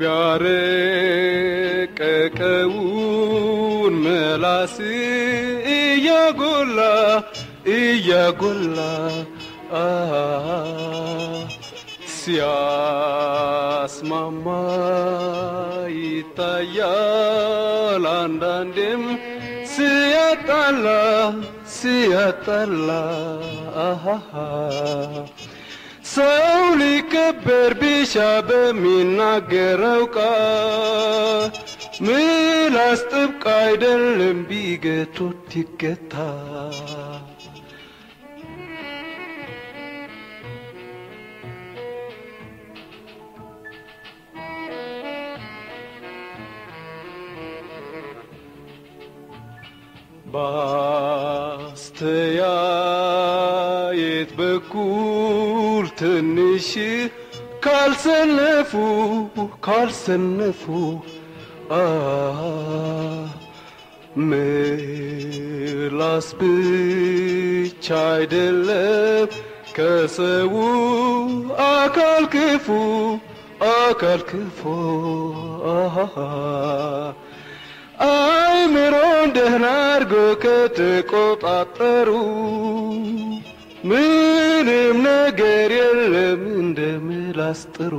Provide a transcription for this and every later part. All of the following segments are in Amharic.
ቢያረቀቀውን መላስ እያጎላ ሲያስማማ ይታያል አንዳንዴም ሲያጣላ ሰው ሊከበር ቢሻ በሚናገረው ቃል ምላስ ጥብቅ አይደለም ቢገቱት ይገታ ባስተያየት በኩል ትንሽ ካልሰነፉ ምላስ ብቻ አይደለም ከሰው አካል ክፉ አይምሮን ደህና አድርጎ ከተቆጣጠሩ ምንም ነገር የለም እንደምላስ ጥሩ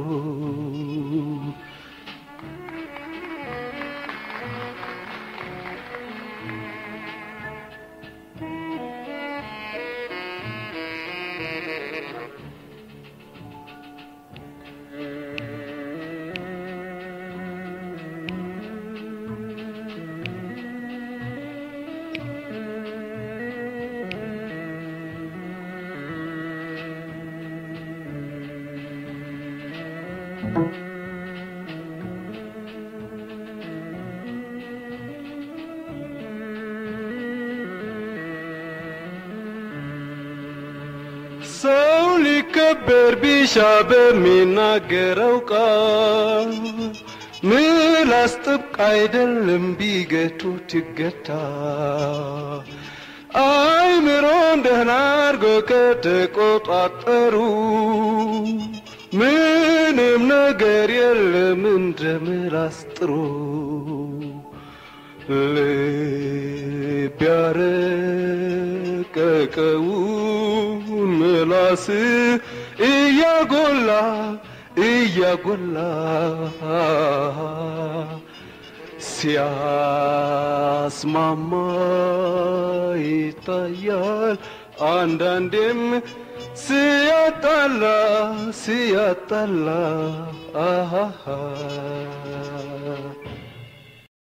ሰው ሊከበር ቢሻ በሚናገረው ቃል ምላስ ጥብቅ አይደለም ቢገቱት ይገታ አይምሮን ደህና አድርጎ ከተቆጣጠሩ ምንም ነገር የለም እንደምላስ ጥሩ ልብ ያረቀቀውን ምላስ እያጎላ ሲያስማማ ይታያል አንዳንዴም ሲያጣላ